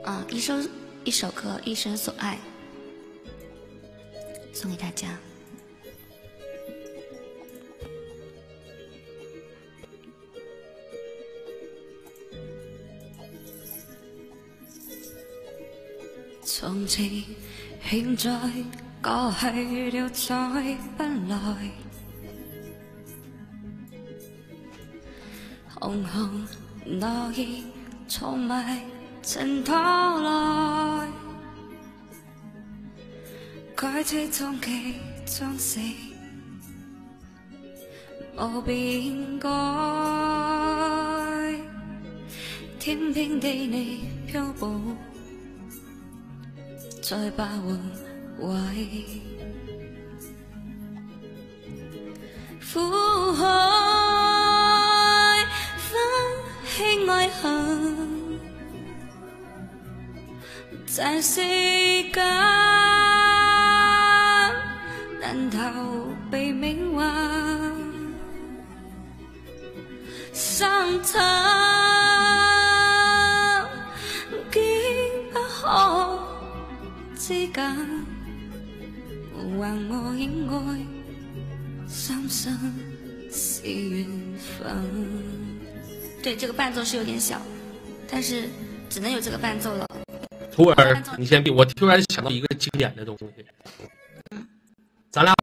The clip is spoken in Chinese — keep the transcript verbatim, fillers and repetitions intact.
啊，一首一首歌，一生所爱，送给大家。 從前現在過去了再不來，紅紅諾言從未曾到來，開始終期總是無變改，天邊的你漂泊在白雲位，苦海分輕愛恨，在世間難逃避命運，深沉竟不可之間，還我應愛，深深是緣分。 对，这个伴奏是有点小，但是只能有这个伴奏了。 徒儿，你先闭。我突然想到一个经典的东西，咱俩